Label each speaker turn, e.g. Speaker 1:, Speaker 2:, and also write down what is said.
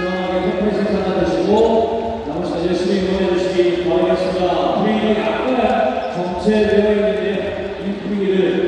Speaker 1: 시원하게 커피 생산해 주시고 나머지 열심히 응원해 주시기 바라겠습니다. 분위기가 약간 정체되어 있는데 이 분위기를